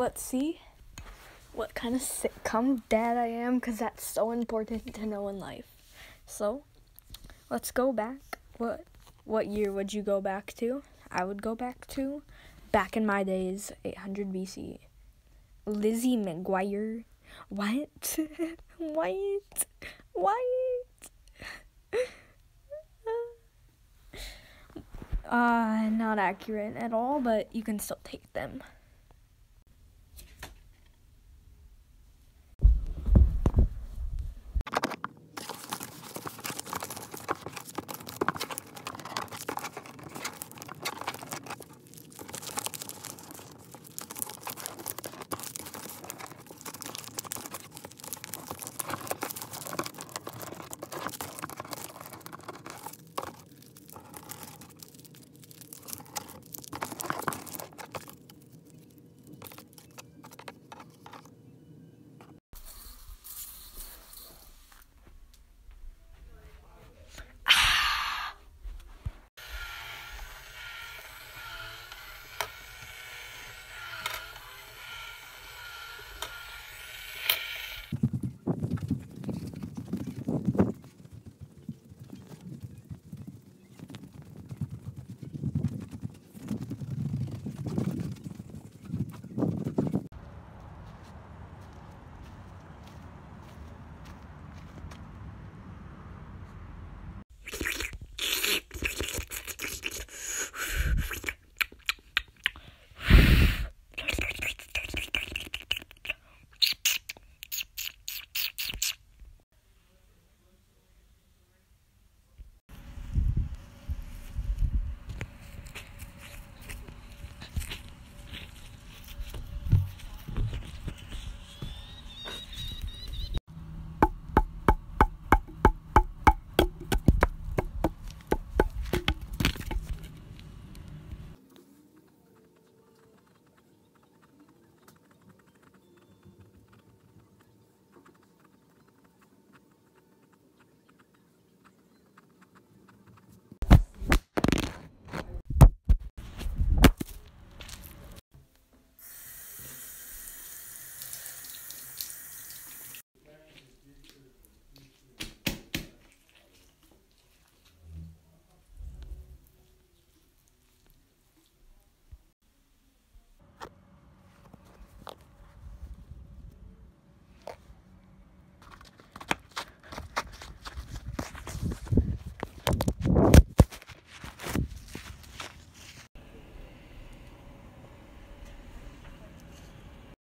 let's see what kind of sitcom dad I am, because that's so important to know in life. So, let's go back. What year would you go back to? I would go back in my days, 800 BC. Lizzie McGuire. What? What? Not accurate at all, but you can still take them.